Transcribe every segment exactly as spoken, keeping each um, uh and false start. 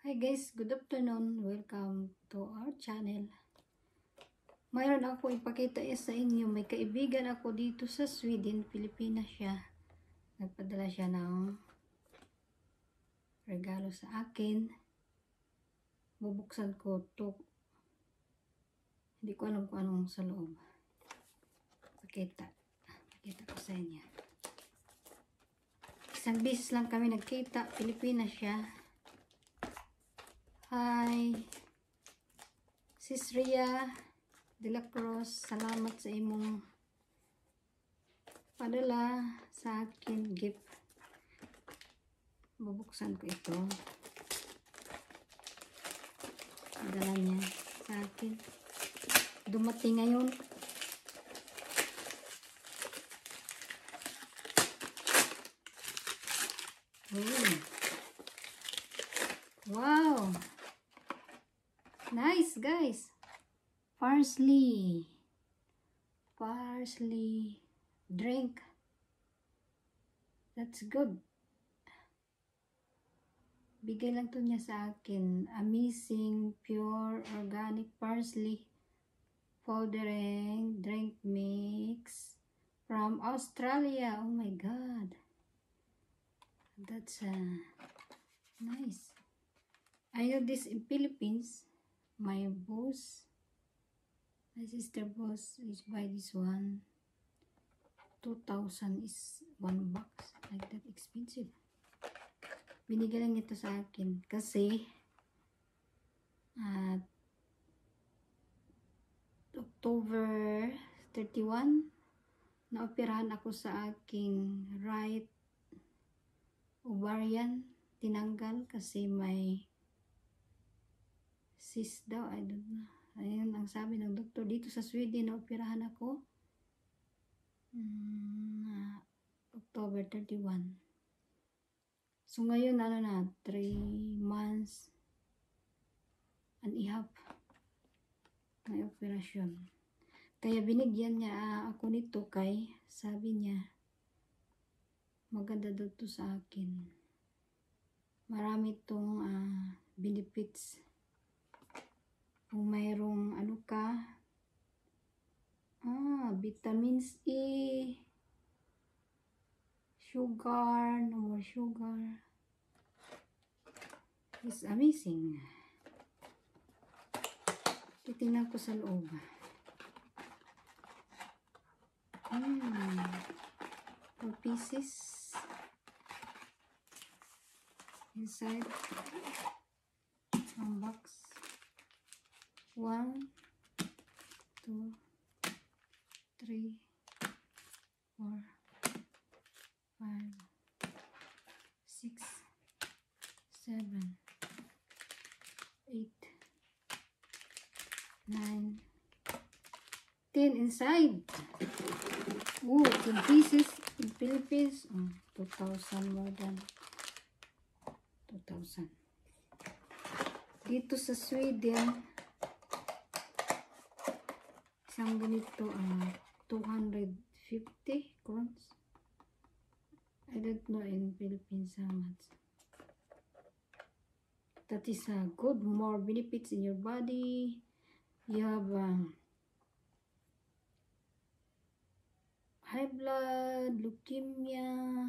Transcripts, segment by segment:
Hi guys, good afternoon. Welcome to our channel. Mayroon ako ipakita sa inyo. May kaibigan ako dito sa Sweden, Pilipinas siya. Nagpadala siya ng regalo sa akin. Bubuksan ko to. Hindi ko alam kung anong sa loob. Pakita. Pakita ko sa inyo. Isang beses lang kami nagkita. Pilipinas siya. Hi, Sis Ria de la Cruz, salamat sa imong padala sa akin gift. Bubuksan ko ito. Padala niya sa akin. Dumating ngayon. Oh. Wow! Nice, guys. Parsley. Parsley drink. That's good. Bigay lang to niya sa akin. Amazing, pure, organic parsley powdering drink mix from Australia. Oh my God. That's uh, nice. I know this in Philippines. My boss, my sister boss is buy this one. two thousand is one box. Like that expensive. Binigyan lang ito sa akin kasi at uh, October thirty-one naoperahan ako sa aking right ovarian. Tinanggal kasi may cyst daw, I don't know. Ayun ang sabi ng doktor dito sa Sweden, naoperahan ako hmm, October thirty-one. So ngayon ano na, three months and a half may operasyon. Kaya binigyan niya uh, ako nito kay sabi niya maganda daw to sa akin. Marami itong uh, benefits. Kung mayroong ano ka, ah, vitamins E, sugar, no more sugar. It's amazing. Titingnan ko sa loob. Hmm. Four pieces. Inside. One box. One, two, three, four, five, six, seven, eight, nine, ten inside. Oh, ten pieces in Philippines. Oh, two thousand more than two thousand. Dito sa Sweden, isang ganito, uh, two hundred fifty crowns. I don't know in Philippines how much. That is uh, good, more benefits in your body. You have um, high blood, leukemia,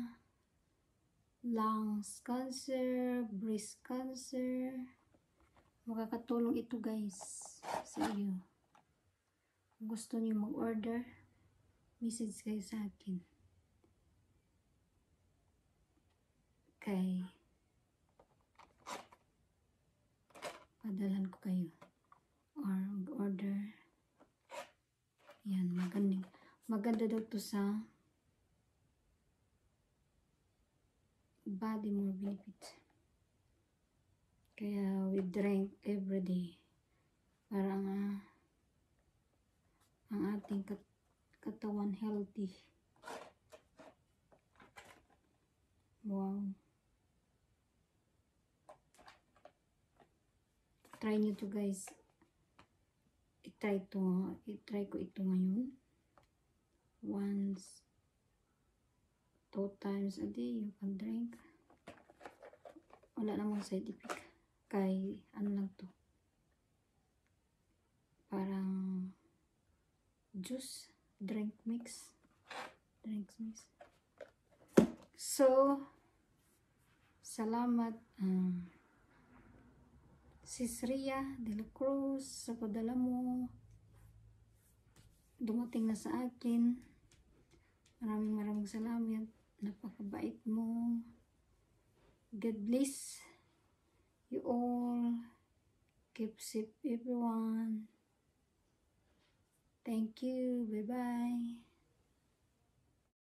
lungs cancer, breast cancer. Makakatulong ito guys sa iyo. Kung gusto niyo mag-order, message kayo sa akin. Okay. Padalan ko kayo. Or mag-order. Yan, maganda. Maganda daw to sa body more benefits. Kaya we drink every day. Para nga ang ating kat katawan healthy. Wow. Try nyo to guys. I-try to. I-try ko ito ngayon. Once, two times a day you can drink. Wala namang side effect. kay ano lang to, parang juice, drink mix, drink mix. So, salamat um, Sis Ria de la Cruz sa padala mo. Dumating na sa akin. Maraming maraming salamat. Napakabait mo. God bless you all. Keep safe everyone. Thank you. Bye-bye.